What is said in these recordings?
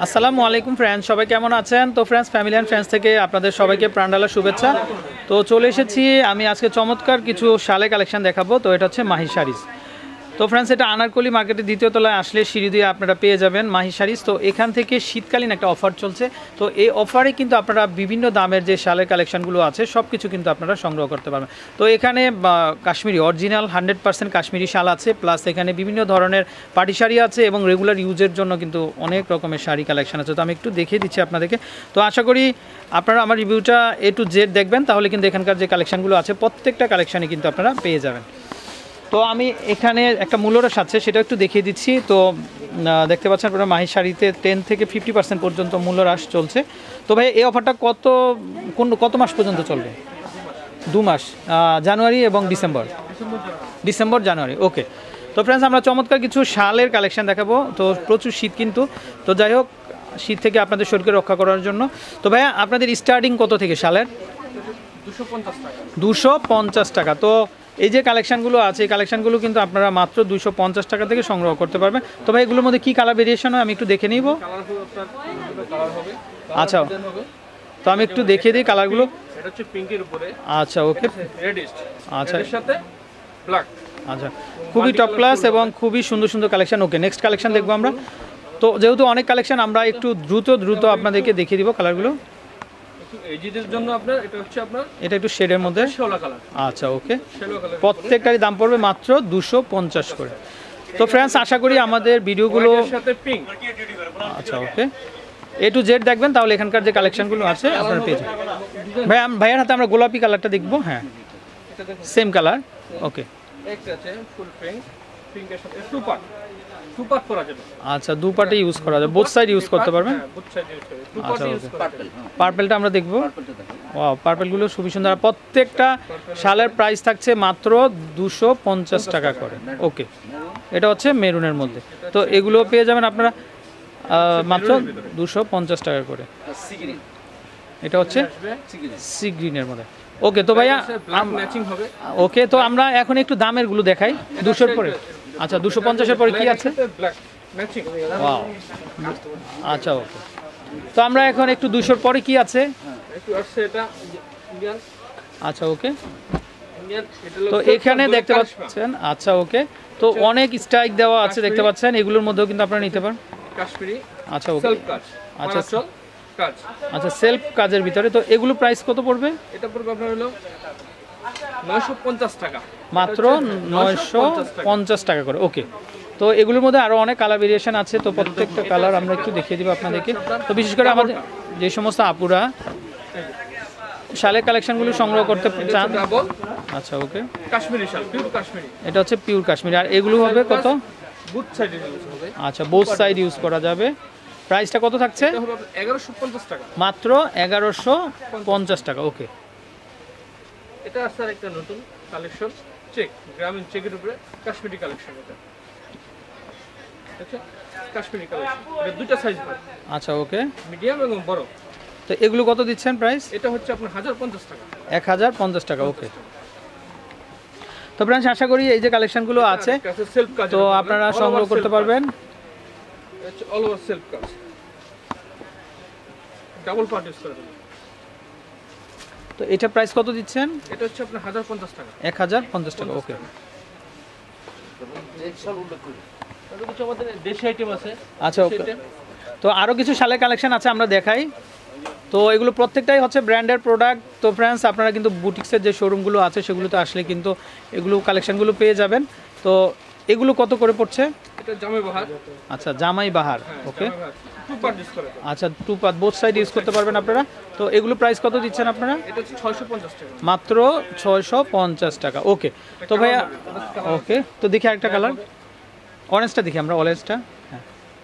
আসসালামু আলাইকুম ফ্রেন্ডস, সবাই কেমন আছেন? তো ফ্রেন্ডস, ফ্যামিলি অ্যান্ড ফ্রেন্ডস থেকে আপনাদের সবাইকে প্রাণঢালা শুভেচ্ছা। তো চলে এসেছি আমি আজকে চমৎকার কিছু শালে কালেকশন দেখাবো। তো এটা হচ্ছে মাহি শাড়িজ। তো ফ্রেন্ডস, এটা আনারকলি মার্কেটের দ্বিতীয় তলায় আসলে সিঁড়ি দিয়ে আপনারা পেয়ে যাবেন মাহি শাড়িজ। তো এখান থেকে শীতকালীন একটা অফার চলছে। তো এই অফারে কিন্তু আপনারা বিভিন্ন দামের যে শালের কালেকশনগুলো আছে সব কিছু কিন্তু আপনারা সংগ্রহ করতে পারবেন। তো এখানে কাশ্মীরি অরিজিনাল 100% কাশ্মীরি শাল আছে, প্লাস এখানে বিভিন্ন ধরনের পাটি শাড়ি আছে এবং রেগুলার ইউজের জন্য কিন্তু অনেক রকমের শাড়ি কালেকশন আছে। তো আমি একটু দেখিয়ে দিচ্ছি আপনাদেরকে। তো আশা করি আপনারা আমার রিভিউটা A to Z দেখবেন, তাহলে কিন্তু এখানকার যে কালেকশনগুলো আছে প্রত্যেকটা কালেকশানই কিন্তু আপনারা পেয়ে যাবেন। তো আমি এখানে একটা মূল্যরস আছে সেটা একটু দেখিয়ে দিচ্ছি। তো দেখতে পাচ্ছেন আপনারা মাহি শাড়িতে 10 থেকে 50% পর্যন্ত মূল্যহ্রাস চলছে। তো ভাই, এই অফারটা কত মাস পর্যন্ত চলবে? 2 মাস, জানুয়ারি এবং ডিসেম্বর জানুয়ারি। ওকে। তো ফ্রেন্ডস, আমরা চমৎকার কিছু শালের কালেকশন দেখাবো। তো প্রচুর শীত কিন্তু, তো যাই হোক, শীত থেকে আপনাদের শরীরকে রক্ষা করার জন্য। তো ভাইয়া, আপনাদের স্টার্টিং কত থেকে শালের? 250 টাকা। তো এই যে কালেকশানগুলো আছে, এই কালেকশানগুলো কিন্তু আপনারা মাত্র 250 টাকা থেকে সংগ্রহ করতে পারবেন। তো ভাই, এগুলোর মধ্যে কী কালার ভেরিয়েশন হয় আমি একটু দেখে নিব। আচ্ছা, তো আমি একটু দেখিয়ে দিই কালারগুলো। আচ্ছা, ওকে। আচ্ছা, আচ্ছা, খুবই টপ ক্লাস এবং খুবই সুন্দর সুন্দর কালেকশন। ওকে, নেক্সট কালেকশন দেখবো আমরা। তো যেহেতু অনেক কালেকশন, আমরা একটু দ্রুত আপনাদেরকে দেখিয়ে দিব কালারগুলো। এটা একটু শেডের মধ্যে। আচ্ছা, ওকে। প্রত্যেকটারই দাম পড়বে মাত্র 250 করে। তো ফ্রেন্ডস, আশা করি আমাদের ভিডিওগুলো, আচ্ছা, ওকে, A to Z দেখবেন, তাহলে এখানকার যে কালেকশনগুলো আছে আপনারা পেয়ে যাবেন। ভাইয়ার হাতে আমরা গোলাপি কালারটা দেখবো। হ্যাঁ, সেম কালার। ওকে। আচ্ছা, দুপাটে ইউজ করা যাবে, বোথ সাইড ইউজ করতে পারবেন। আচ্ছা, পার্পেলটা আমরা দেখবো। ওয়াও, পার্পেলগুলো খুবই সুন্দর। প্রত্যেকটা শালের প্রাইস থাকছে মাত্র 250 টাকা করে। ওকে, এটা হচ্ছে মেরুনের মধ্যে। তো এগুলো পেয়ে যাবেন আপনারা মাত্র 250 টাকা করে। এটা হচ্ছে সি গ্রিনের মধ্যে। ওকে। তো ভাইয়া, ওকে, তো আমরা এখন একটু দামের গুলো দেখাই 200-র পরে। আচ্ছা, 250-এর পরে কি আছে? ওয়াও, আচ্ছা, ওকে। তো আমরা এখন একটু 200-র পরে কি আছে? আচ্ছা, ওকে। তো এখানে দেখতে পাচ্ছেন, আচ্ছা, ওকে, তো অনেক স্ট্রাইক দেওয়া আছে দেখতে পাচ্ছেন। এগুলোর মধ্যেও কিন্তু আপনারা নিতে পারেন। আচ্ছা, ওকে। আচ্ছা, আচ্ছা, সেলফ কাজের ভিতরে। তো এগুলো প্রাইস কত পড়বে? এটা পড়বে আপনার হলো 950 টাকা, মাত্র 950 টাকা করে। ওকে। তো এগুলোর মধ্যে আরও অনেক কালার ভেরিয়েশন আছে। তো প্রত্যেকটা কালার আমরা একটু দেখিয়ে দিব আপনাদেরকে। তো বিশেষ করে আমাদের যে সমস্ত আপুরা শালের কালেকশনগুলো সংগ্রহ করতে চান। আচ্ছা, ওকে, কাশ্মীরি শাল, পিওর কাশ্মীরি। এটা হচ্ছে পিওর কাশ্মীরি। আর এগুলো হবে কত? বোথ সাইড ইউজ হবে। আচ্ছা, বোথ সাইড ইউজ করা যাবে। প্রাইসটা কত থাকছে? 1150 টাকা, মাত্র 1150 টাকা। ওকে। এটা আছে একটা নতুন কালেকশন, চেক, গ্রামীণ চেকের উপরে কাশ্মীরি কালেকশন। এটা আচ্ছা, কাশ্মীরি কালেকশন। এটা দুটো সাইজ হয়। আচ্ছা, ওকে, মিডিয়াম এবং বড়। তো এগুলো কত দিচ্ছেন প্রাইস? এটা হচ্ছে আপনার 1050 টাকা, 1050 টাকা। ওকে। তো ফ্রেন্ডস, আশা করি এই যে কালেকশনগুলো আছে তো আপনারা সংগ্রহ করতে পারবেন। অল ওভার সেলফ কাজ, ডাবল পার্ট ইউজ করা যাবে। তো এটা প্রাইস কত দিচ্ছেন? এটা হচ্ছে আপনার 1050 টাকা, 1050 টাকা। ওকে। আমাদের দেশি আইটেম আছে। আচ্ছা, ওকে। তো আরও কিছু শালের কালেকশন আছে, আমরা দেখাই। তো এগুলো প্রত্যেকটাই হচ্ছে ব্র্যান্ডের প্রোডাক্ট। তো ফ্রেন্ডস, আপনারা কিন্তু বুটিক্সের যে শোরুমগুলো আছে সেগুলোতে আসলে কিন্তু এগুলো কালেকশনগুলো পেয়ে যাবেন। তো এগুলো কত করে পড়ছে? এটা জামাই বাহার। আচ্ছা, জামাই বাহার। ওকে। আচ্ছা, two part, both side use করতে পারবেন আপনারা। তো এগুলো প্রাইস কত দিচ্ছেন আপনারা? এটা 650 টাকা, মাত্র 650 টাকা। ওকে। তো ভাইয়া, ওকে, তো দেখি আরেকটা কালার, অরেঞ্জটা দেখি আমরা, অরেঞ্জটা। হ্যাঁ।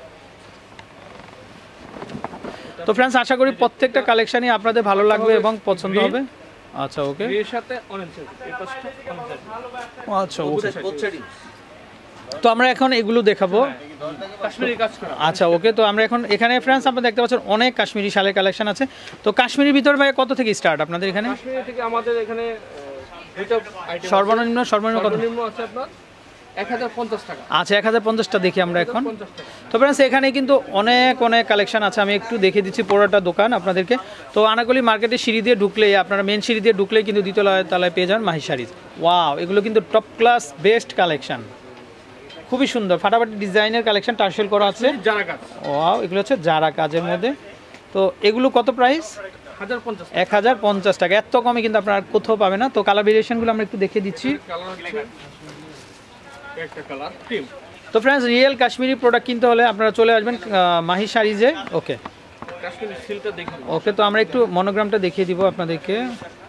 তো ফ্রেন্ডস, আশা করি প্রত্যেকটা কালেকশনই আপনাদের ভালো লাগবে এবং পছন্দ হবে। আচ্ছা, ওকে। এর সাথে অরেঞ্জ, এই পাশটা অরেঞ্জ। আচ্ছা, ওকে। তো আমরা এখন এগুলো দেখাবো, কাশ্মীরি কাজ করা। আচ্ছা, ওকে। তো আমরা এখন এখানে ফ্রেন্ডস, আপনারা দেখতে পাচ্ছেন অনেক কাশ্মীরি শালের কালেকশন আছে। তো কাশ্মীরির ভিতর ভাই কত থেকে স্টার্ট আপনাদের এখানে? কাশ্মীরি থেকে আমাদের এখানে দুটো আইটেম, সর্বনিম্ন কত? সর্বনিম্ন আছে আপনার 1050 টাকা। আচ্ছা 1050টা দেখি আমরা এখন। তো फ्रेंड्स এখানে কিন্তু অনেক অনেক কালেকশন আছে, আমি একটু দেখিয়ে দিচ্ছি পুরোটা দোকান আপনাদেরকে। তো আনাকলি মার্কেটে সিঁড়ি দিয়ে ঢুকলেই আপনারা মেন সিঁড়ি দিয়ে ঢুকলেই কিন্তু দ্বিতীয় তলায় পেয়ে যান মাহি শাড়ি। ওয়াও, এগুলো কিন্তু টপ ক্লাস বেস্ট কালেকশন, খুবই সুন্দর ফাটাফাটি ডিজাইনের কালেকশন, টার্সেল করা আছে জারা কাজ। ওয়াও, এগুলো হচ্ছে জারা কাজের মধ্যে। তো এগুলো কত প্রাইস? 1050 টাকা। এত কমে কিন্তু আপনারা কোথাও পাবেন না। তো কালার ভেরিয়েশনগুলো আমরা একটু দেখিয়ে দিচ্ছি। কালার হচ্ছে একটা কালার ক্রিম। তো फ्रेंड्स রিয়েল কাশ্মীরি প্রোডাক্ট কিনতে হলে আপনারা চলে আসবেন মাহি শাড়িজে। ওকে, কাশ্মীরি সিলটা দেখুন। ওকে, তো আমরা একটু মনোগ্রামটা দেখিয়ে দিব আপনাদেরকে।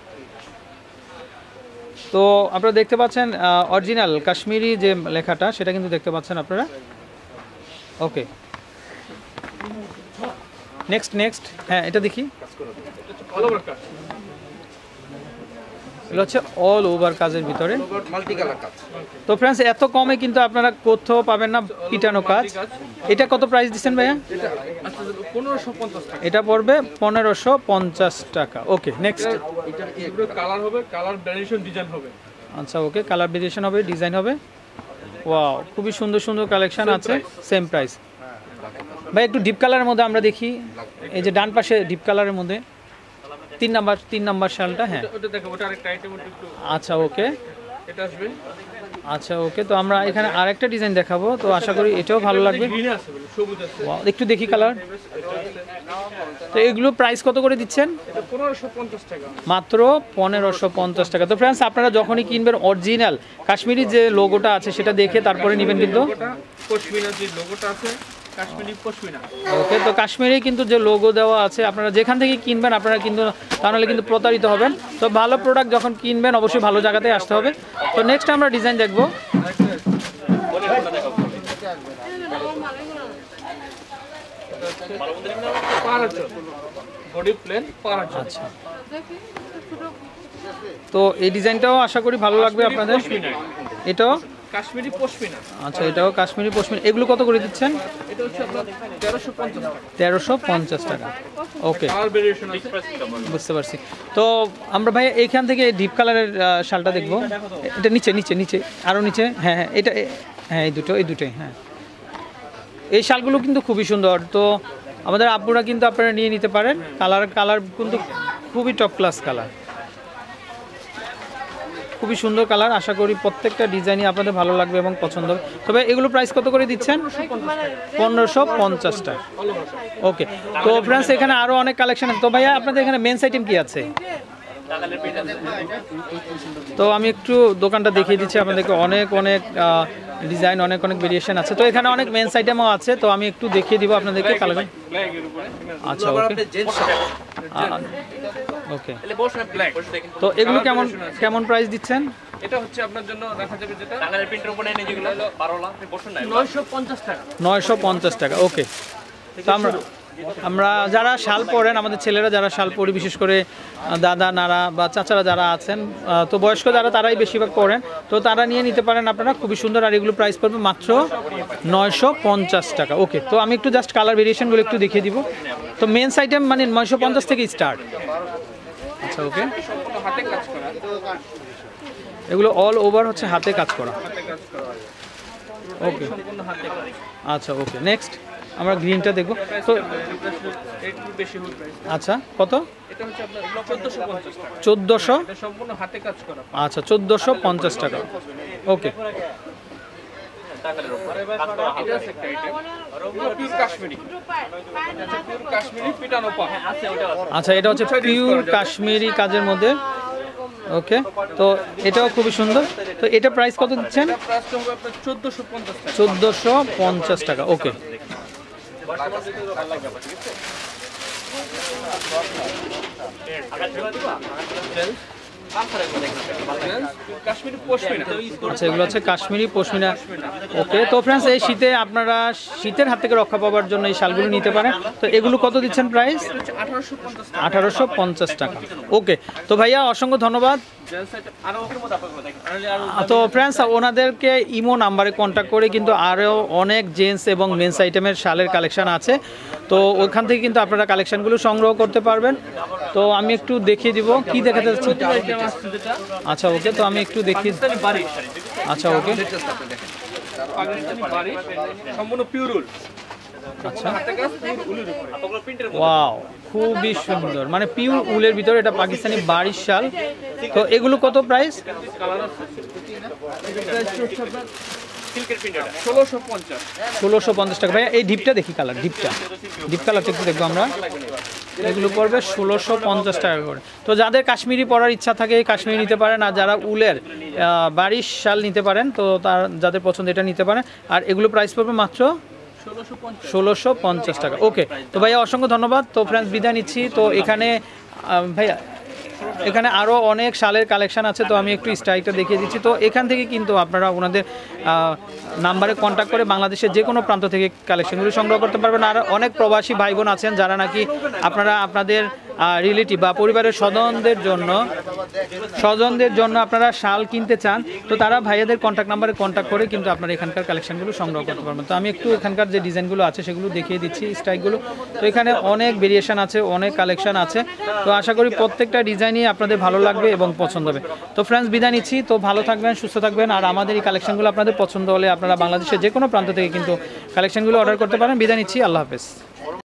তো আপনারা দেখতে পাচ্ছেন অরিজিনাল কাশ্মীরি যে লেখাটা সেটা কিন্তু দেখতে পাচ্ছেন আপনারা। ওকে, নেক্সট হ্যাঁ এটা দেখি। অল ওভার কাজ। এগুলো হচ্ছে অল ওভার কাজের ভিতরে মাল্টি কালার কাজ। তো फ्रेंड्स এত কমে কিন্তু আপনারা কোথাও পাবেন না পিটানো কাজ। এটা কত প্রাইস দিচ্ছেন ভাইয়া? এটা 1550 টাকা। এটা পড়বে 1550 টাকা। Okay, next. এটা এগুলো কালার হবে, কালার ভ্যারিয়েশন ডিজাইন হবে। আচ্ছা ওকে, কালার ভেরিয়েশন হবে, ডিজাইন হবে। ওয়াও, খুবই সুন্দর সুন্দর কালেকশন আছে, সেম প্রাইস। ভাই একটু ডিপ কালারের মধ্যে আমরা দেখি, এই যে ডান পাশে ডিপ কালারের মধ্যে 3 নাম্বার শালটা। হ্যাঁ ওটা দেখো, ওটা আরেকটা আইটেম একটু। আচ্ছা ওকে, এটা আসবে। আচ্ছা ওকে, তো আমরা এখানে আরেকটা ডিজাইন দেখাবো, তো আশা করি এটাও ভালো লাগবে। গ্রিন আছে, সবুজ আছে। ওয়াও, একটু দেখি কালার। তো এগুলো প্রাইস কত করে দিচ্ছেন? এটা 1550 টাকা। মাত্র 1550 টাকা। তো फ्रेंड्स আপনারা যখনই কিনবেন অরিজিনাল কাশ্মীরি যে লোগোটা আছে সেটা দেখে তারপরে নেবেন কিন্তু। পশমিনা যে লোগোটা আছে, কাশ্মীরি পশমিনা। ওকে, তো কাশ্মীরি কিন্তু যে লোগো দেওয়া আছে আপনারা যেখান থেকে কিনবেন আপনারা কিন্তু তাহলে কিন্তু প্রতারিত হবেন। তো ভালো প্রোডাক্ট যখন কিনবেন অবশ্যই ভালো জায়গাতে আসতে হবে। তো নেক্সট আমরা ডিজাইন দেখবো। Body plain parachute. আচ্ছা, তো এই ডিজাইনটাও আশা করি ভালো লাগবে আপনাদের। এটাও কাশ্মীরি পশমিনা। আচ্ছা, এটাও কাশ্মীরি পশমিনা। এগুলো কত করে দিচ্ছেন? এটা হচ্ছে আপনার 1350 টাকা। 1350 টাকা। ওকে, কালার ভেরিয়েশন আছে। বুঝতে পারছি। তো আমরা ভাই এইখান থেকে ডিপ কালারের শালটা দেখবো। এটা নিচে আরও নিচে। হ্যাঁ, এটা হ্যাঁ, এই দুটোই। হ্যাঁ, এই শালগুলো কিন্তু খুবই সুন্দর। তো আমাদের আপুরা কিন্তু আপনারা নিয়ে নিতে পারেন। কালার কিন্তু খুবই টপ ক্লাস কালার, খুবই সুন্দর কালার। আশা করি প্রত্যেকটা ডিজাইনই আপনাদের ভালো লাগবে এবং পছন্দ হবে। তবে এগুলো প্রাইস কত করে দিচ্ছেন? 1550 টাকা। ওকে, তো फ्रेंड्स এখানে আরও অনেক কালেকশন আছে। তো ভাইয়া আপনাদের এখানে মেন্স আইটেম কি আছে? তো আমি একটু দোকানটা দেখিয়ে দিচ্ছি আপনাদেরকে। অনেক ডিজাইন, অনেক ভেরিয়েশন আছে। তো এখানে অনেক মেন্স আইটেমও আছে, তো আমি একটু দেখিয়ে দিব আপনাদেরকে কালেকশন। আচ্ছা ওকে, তো এগুলো কেমন প্রাইস দিচ্ছেন? এটা হচ্ছে আপনার জন্য রাখা যাবে যেটা টাঙ্গাইলের প্রিন্টের উপরে নেই, যেগুলো হলো 12 লাখ বসুন না, 950 টাকা। 950 টাকা। ওকে, তো আমরা যারা শাল পরেন, আমাদের ছেলেরা যারা শাল পরি, বিশেষ করে দাদা নারা বা চাচারা যারা আছেন, তো বয়স্ক যারা, তারাই বেশিরভাগ পরেন। তো তারা নিয়ে নিতে পারেন আপনারা, খুবই সুন্দর। আর এগুলো প্রাইস পড়বে মাত্র 950 টাকা। ওকে, তো আমি একটু জাস্ট কালার ভেরিয়েশনগুলো একটু দেখিয়ে দিব। তো মেন্স আইটেম মানে 950 থেকে স্টার্ট। আচ্ছা ওকে, হাতে কাজ করা, এগুলো অল ওভার হচ্ছে হাতে কাজ করা। ওকে, সম্পূর্ণ হাতে কাজ। আচ্ছা ওকে, নেক্সট আমরা গ্রিনটা দেখব। তো একটু বেশি হবে প্রাইস। আচ্ছা, কত? এটা হচ্ছে আপনার 1450 টাকা। 1400? এটা সম্পূর্ণ হাতে কাজ করা। আচ্ছা, 1450 টাকা। ওকে, এটা আছে একটা আইটেম, পিওর কাশ্মীরি। এটা পিওর কাশ্মীরি পিটানো পা আছে, ওটা আছে। আচ্ছা, এটা হচ্ছে পিওর কাশ্মীরি কাজের মধ্যে। ওকে, তো এটাও খুবই সুন্দর। তো এটা প্রাইস কত দিচ্ছেন? এটা প্রাইসটা হবে আপনার 1450 টাকা। 1450 টাকা। ওকে, কাশ্মীরি পশমিনা। আচ্ছা, এগুলো হচ্ছে কাশ্মীরি পশমিনা। ওকে, তো फ्रेंड्स এই শীতে আপনারা শীতের হাত থেকে রক্ষা পাওয়ার জন্য এই শালগুলো নিতে পারেন। তো এগুলো কত দিচ্ছেন প্রাইস? 1850 টাকা। ওকে, তো ভাইয়া অসংখ্য ধন্যবাদ। তো फ्रेंड्स ওনাদেরকে ইমো নাম্বারে কন্ট্যাক্ট করে কিন্তু আরও অনেক জেন্টস এবং মেন্স আইটেমের শালের কালেকশন আছে। তো ওইখান থেকে কিন্তু আপনারা কালেকশনগুলো সংগ্রহ করতে পারবেন। তো আমি একটু দেখিয়ে দিব কি দেখাতে যাচ্ছি। আচ্ছা ওকে, তো আমি একটু দেখিয়ে। আচ্ছা ওকে, পাকিস্তানি বাড়ি সম্পূর্ণ পিওর উল। আচ্ছা হাতে কাজ পিওর উলের উপরে। ওগুলো প্রিন্টের মধ্যে। ওয়াও, খুবই সুন্দর, মানে পিওর উলের ভিতরে এটা পাকিস্তানি বাড়ির শাল। তো এগুলো কত প্রাইস? কালার আছে। এটা প্রাইস হচ্ছে আপনার সিল্কের প্রিন্ট এটা 1650। 1650 টাকা। ভাইয়া এই ডিপটা দেখি, কালার ডিপ কালারটা একটু দেখবো আমরা। এগুলো পড়বে 1650 টাকা করে। তো যাদের কাশ্মীরি পরার ইচ্ছা থাকে কাশ্মীরি নিতে পারেন, আর যারা উলের বাড়ির শাল নিতে পারেন তো তার যাদের পছন্দ এটা নিতে পারেন। আর এগুলো প্রাইস পড়বে মাত্র 1650 টাকা। ওকে, তো ভাইয়া অসংখ্য ধন্যবাদ। তো ফ্রেন্ডস বিদায় নিচ্ছি। তো এখানে ভাইয়া এখানে আরও অনেক শালের কালেকশন আছে, তো আমি একটু স্টাইলটা দেখিয়ে দিচ্ছি। তো এখান থেকে কিন্তু আপনারা ওনাদের নাম্বারে কন্ট্যাক্ট করে বাংলাদেশের যে কোনো প্রান্ত থেকে কালেকশনগুলো সংগ্রহ করতে পারবেন। আর অনেক প্রবাসী ভাই বোন আছেন যারা নাকি আপনারা আপনাদের রিলেটিভ বা পরিবারের স্বজনদের জন্য আপনারা শাল কিনতে চান, তো তারা ভাইয়াদের কন্ট্যাক্ট নাম্বারে কন্ট্যাক্ট করে কিন্তু আপনারা এখানকার কালেকশনগুলো সংগ্রহ করতে পারবেন। তো আমি একটু এখানকার যে ডিজাইনগুলো আছে সেগুলো দেখিয়ে দিচ্ছি, স্টাইলগুলো। তো এখানে অনেক ভেরিয়েশন আছে, অনেক কালেকশন আছে। তো আশা করি প্রত্যেকটা ডিজাইনই আপনাদের ভালো লাগবে এবং পছন্দ হবে। তো ফ্রেন্ডস বিদায় নিচ্ছি। তো ভালো থাকবেন, সুস্থ থাকবেন। আর আমাদের এই কালেকশনগুলো আপনাদের পছন্দ হলে আপনারা বাংলাদেশের যে কোনো প্রান্ত থেকে কিন্তু কালেকশনগুলো অর্ডার করতে পারেন। বিদায় নিচ্ছি, আল্লাহ হাফেজ।